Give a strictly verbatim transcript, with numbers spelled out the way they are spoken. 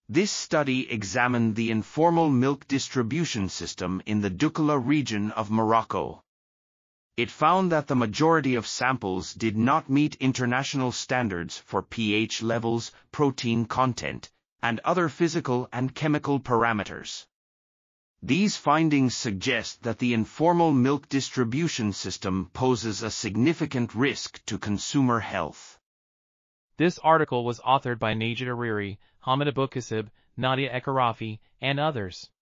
This study examined the informal milk distribution system in the doukkala region of Morocco. It found that the majority of samples did not meet international standards for pH levels, protein content, and other physical and chemical parameters. These findings suggest that the informal milk distribution system poses a significant risk to consumer health. This article was authored by Najat, Ariri, Hamid, Aboukhassib, Nadia, Echarrafi, and others.